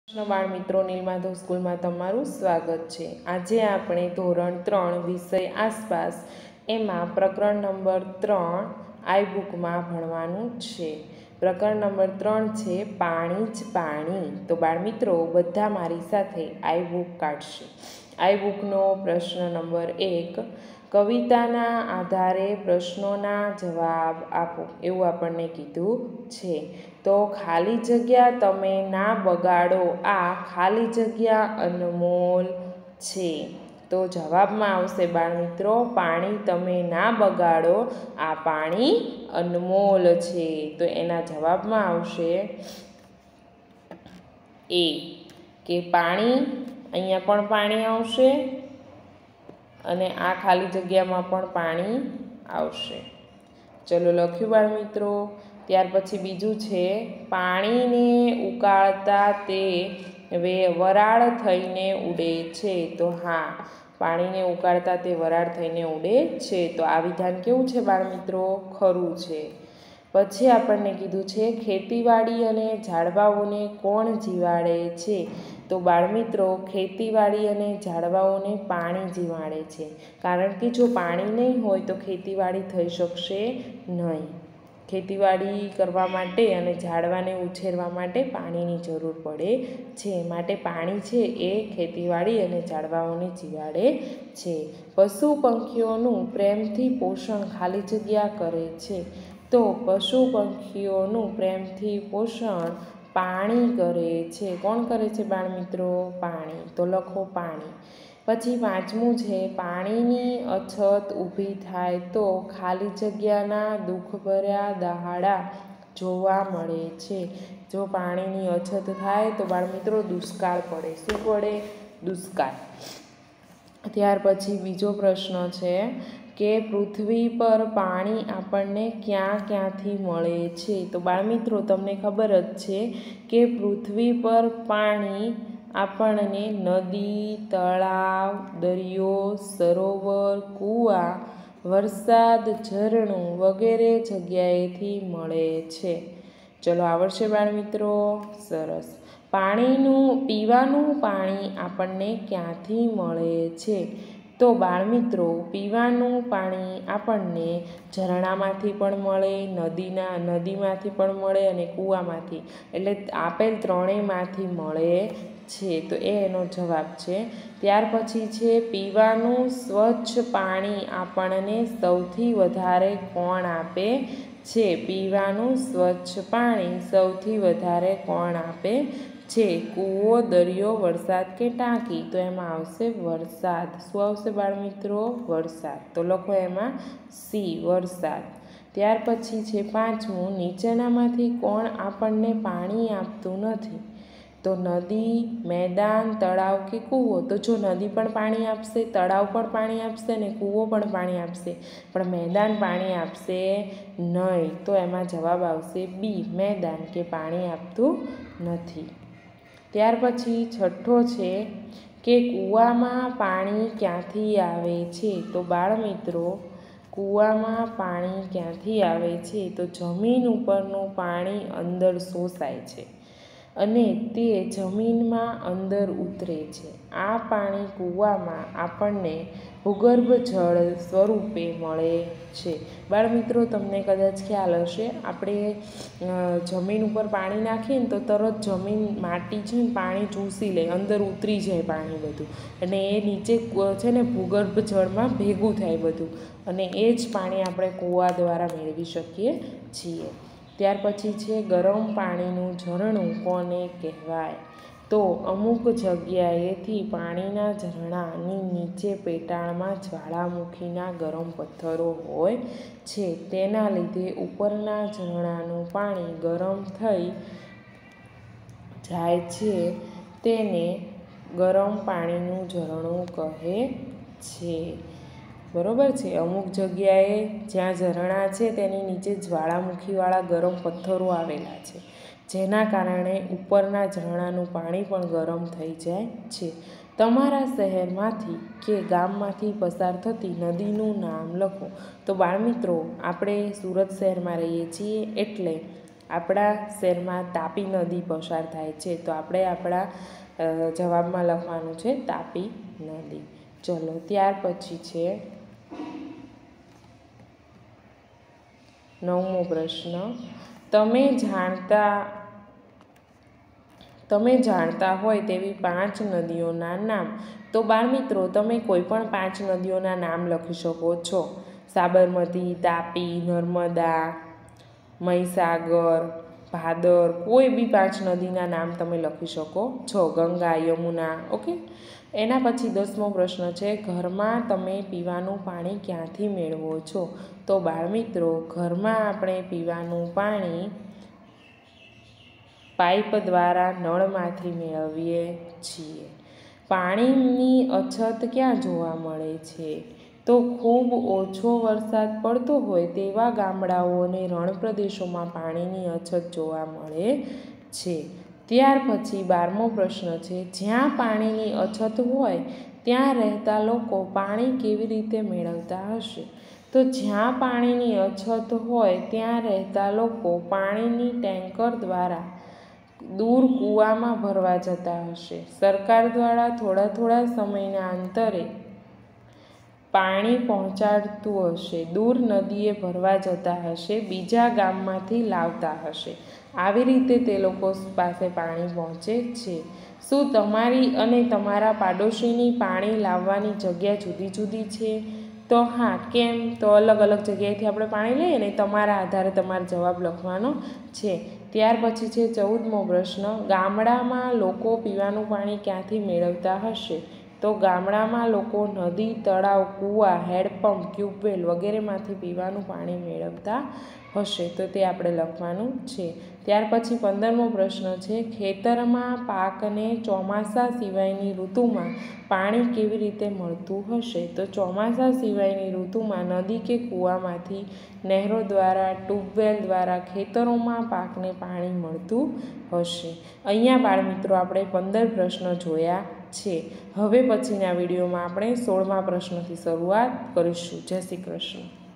કૃષ્ણ બાળ મિત્રો નીલમાધવ સ્કૂલમાં તમારું સ્વાગત છે। આજે આપણે ધોરણ 3 વિષય આસપાસ એમાં પ્રકરણ નંબર 3 આઈ બુકમાં ભણવાનું છે। પ્રકરણ નંબર 3 છે પાણી જ પાણી। તો બાળ મિત્રો બધા મારી સાથે આઈ બુક કાઢશે। આઈ બુકનો પ્રશ્ન નંબર 1, કવિતાના આધારે પ્રશ્નોના જવાબ આપો એવું આપણને કીધું છે। તો ખાલી જગ્યા તમે ના બગાડો, આ ખાલી જગ્યા અનમોલ છે। તો જવાબમાં આવશે બાળ મિત્રો પાણી તમે ના બગાડો, આ પાણી અનમોલ છે। તો એના જવાબમાં આવશે એ કે પાણી, અહીંયા પણ પાણી આવશે અને આ ખાલી જગ્યામાં પણ પાણી આવશે। ચલો લખ્યું બાળ મિત્રો। ત્યાર પછી બીજું છે પાણીને ઉકાળતા તે વરાળ થઈને ઉડે છે। તો હા, પાણીને ઉકાળતા તે વરાળ થઈને ઉડે છે। તો આ વિધાન કેવું છે બાળ મિત્રો? ખરું છે। પછી આપણને કીધું છે ખેતીવાડી અને ઝાડવાઓને કોણ જીવાડે છે? તો બાળ મિત્રો ખેતીવાડી અને ઝાડવાઓને પાણી જીવાડે છે, કારણ કે જો પાણી નહીં હોય તો ખેતીવાડી થઈ શકશે નહીં। ખેતીવાડી કરવા માટે અને ઝાડવાને ઉછેરવા માટે પાણીની જરૂર પડે છે, માટે પાણી છે એ ખેતીવાડી અને ઝાડવાઓને જીવાડે છે। પશુ પંખીઓનું પ્રેમથી પોષણ ખાલી જગ્યા કરે છે। તો પશુ પંખીઓનું પ્રેમથી પોષણ પાણી કરે છે। કોણ કરે છે બાળ મિત્રો? પાણી। તો લખો પાણી। પછી પાંચમું છે પાણીની અછત ઊભી થાય તો ખાલી જગ્યાના દુઃખભર્યા દહાડા જોવા મળે છે। જો પાણીની અછત થાય તો બાળ મિત્રો દુષ્કાળ પડે। શું પડે? દુષ્કાળ। ત્યાર પછી બીજો પ્રશ્ન છે કે પૃથ્વી પર પાણી આપણને ક્યાં ક્યાંથી મળે છે? તો બાળ મિત્રો તમને ખબર જ છે કે પૃથ્વી પર પાણી આપણને નદી, તળાવ, દરિયો, સરોવર, કૂવા, વરસાદ, ઝરણું વગેરે જગ્યાએથી મળે છે। ચલો આવડશે બાળ મિત્રો? સરસ। પીવાનું પાણી આપણને ક્યાંથી મળે છે? તો બાળ મિત્રો પીવાનું પાણી આપણને ઝરણામાંથી પણ મળે, નદીમાંથી પણ મળે અને કૂવામાંથી, એટલે આપેલ ત્રણેયમાંથી મળે છે। તો એનો જવાબ છે। ત્યાર પછી છે પીવાનું સ્વચ્છ પાણી આપણને સૌથી વધારે કોણ આપે છે? પીવાનું સ્વચ્છ પાણી સૌથી વધારે કોણ આપે છે? કૂવો, દરિયો, વરસાદ કે ટાંકી? તો એમાં આવશે વરસાદ। શું આવશે બાળ મિત્રો? વરસાદ। તો લખો એમાં સી, વરસાદ। ત્યાર પછી છે પાંચમું, નીચેનામાંથી કોણ આપણને પાણી આપતું નથી? તો નદી, મેદાન, તળાવ કે કૂવો? તો જો નદી પણ પાણી આપશે, તળાવ પણ પાણી આપશે અને કૂવો પણ પાણી આપશે, પણ મેદાન પાણી આપશે નહીં। તો એમાં જવાબ આવશે બી, મેદાન, કે પાણી આપતું નથી। ત્યાર પછી છઠ્ઠો છે કે કૂવામાં પાણી ક્યાંથી આવે છે? તો બાળ મિત્રો કૂવામાં પાણી ક્યાંથી આવે છે? તો જમીન ઉપરનું પાણી અંદર શોષાય છે અને તે જમીનમાં અંદર ઉતરે છે। આ પાણી કૂવામાં આપણને ભૂગર્ભ જળ સ્વરૂપે મળે છે। બાળ મિત્રો તમને કદાચ ખ્યાલ હશે, આપણે જમીન ઉપર પાણી નાખીએ ને તો તરત જમીન, માટી છે ને પાણી ચૂસી લે, અંદર ઉતરી જાય પાણી બધું, અને એ નીચે છે ને ભૂગર્ભ જળમાં ભેગું થાય બધું, અને એ જ પાણી આપણે કૂવા દ્વારા મેળવી શકીએ છીએ। ત્યાર પછી છે ગરમ પાણીનું ઝરણું કોને કહેવાય? તો અમુક જગ્યાએથી પાણીના ઝરણાની નીચે પેટાળમાં જ્વાળામુખીના ગરમ પથ્થરો હોય છે, તેના લીધે ઉપરના ઝરણાનું પાણી ગરમ થઈ જાય છે, તેને ગરમ પાણીનું ઝરણું કહે છે। બરોબર છે? અમુક જગ્યાએ જ્યાં ઝરણા છે તેની નીચે જ્વાળામુખીવાળા ગરમ પથ્થરો આવેલા છે, જેના કારણે ઉપરના ઝરણાનું પાણી પણ ગરમ થઈ જાય છે। તમારા શહેરમાંથી કે ગામમાંથી પસાર થતી નદીનું નામ લખો। તો બાળ મિત્રો આપણે સુરત શહેરમાં રહીએ છીએ, એટલે આપણા શહેરમાં તાપી નદી પસાર થાય છે, તો આપણે આપણા જવાબમાં લખવાનું છે તાપી નદી. ચલો ત્યાર પછી છે 9મો પ્રશ્ન, તમે જાણતા હોય તેવી 5 નદીઓના નામ. તો બાળમિત્રો, તમે કોઈ પણ 5 નદીઓના નામ લખી શકો છો. સાબરમતી, તાપી, નર્મદા, મહીસાગર, ભાદર, કોઈ બી 5 નદીના નામ તમે લખી શકો છો. ગંગા, યમુના. ઓકે. એના પછી 10મો પ્રશ્ન છે, ઘરમાં તમે પીવાનું પાણી ક્યાંથી મેળવો છો? તો બાળમિત્રો, ઘરમાં આપણે પીવાનું પાણી પાઇપ દ્વારા નળમાંથી મેળવીએ છીએ. પાણીની અછત ક્યાં જોવા મળે છે? તો ખૂબ ઓછો વરસાદ પડતો હોય તેવા ગામડાઓ અને રણ પ્રદેશોમાં પાણીની અછત જોવા મળે છે. ત્યાર પછી 12મો પ્રશ્ન છે, જ્યાં પાણીની અછત હોય ત્યાં રહેતા લોકો પાણી કેવી રીતે મેળવતા હશે? તો જ્યાં પાણીની અછત હોય ત્યાં રહેતા લોકો પાણીની ટેન્કર દ્વારા દૂર કૂવામાં ભરવા જતા હશે. સરકાર દ્વારા થોડા સમયના અંતરે પાણી પહોંચાડતું હશે. દૂર નદીએ ભરવા જતા હશે, બીજા ગામમાંથી લાવતા હશે. આવી રીતે તે લોકો પાસે પાણી પહોંચે છે. શું તમારી અને તમારા પાડોશીની પાણી લાવવાની જગ્યા જુદી જુદી છે? તો હા. કેમ? તો અલગ અલગ જગ્યાએથી આપણે પાણી લઈએ ને, તમારા આધારે તમારે જવાબ લખવાનો છે. ત્યાર પછી છે 14મો પ્રશ્ન, ગામડામાં લોકો પીવાનું પાણી ક્યાંથી મેળવતા હશે? તો ગામડામાં લોકો નદી, તળાવ, કૂવા, હેન્ડપંપ, ટ્યુબવેલ વગેરેમાંથી પીવાનું પાણી મેળવતા હશે. તો તે આપણે લખવાનું છે. ત્યાર પછી 15મો પ્રશ્ન છે, ખેતરમાં પાકને ચોમાસા સિવાયની ઋતુમાં પાણી કેવી રીતે મળતું હશે? તો ચોમાસા સિવાયની ઋતુમાં નદી કે કૂવામાંથી, નહેરો દ્વારા, ટ્યુબવેલ દ્વારા ખેતરોમાં પાકને પાણી મળતું હશે. અહીંયા બાળમિત્રો આપણે 15 પ્રશ્નો જોયા છે. હવે પછીના વિડીયોમાં આપણે 16મા પ્રશ્નથી શરૂઆત કરીશું. જય શ્રી કૃષ્ણ.